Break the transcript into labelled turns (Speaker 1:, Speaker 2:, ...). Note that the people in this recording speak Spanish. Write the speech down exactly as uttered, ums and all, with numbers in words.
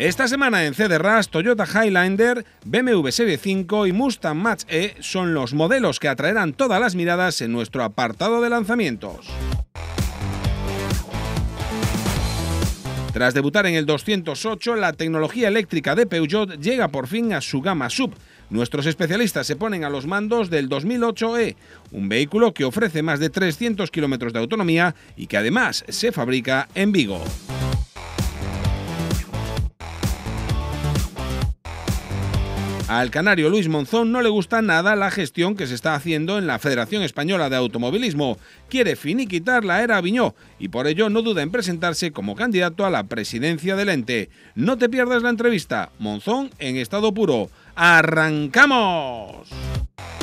Speaker 1: Esta semana en C D R A S, Toyota Highlander, B M W Serie cinco y Mustang Mach-E son los modelos que atraerán todas las miradas en nuestro apartado de lanzamientos. Tras debutar en el doscientos ocho, la tecnología eléctrica de Peugeot llega por fin a su gama sub. Nuestros especialistas se ponen a los mandos del dos mil ocho E, un vehículo que ofrece más de trescientos kilómetros de autonomía y que además se fabrica en Vigo. Al canario Luis Monzón no le gusta nada la gestión que se está haciendo en la Federación Española de Automovilismo. Quiere finiquitar la era Aviñó y por ello no duda en presentarse como candidato a la presidencia del ente. No te pierdas la entrevista. Monzón en estado puro. ¡Arrancamos!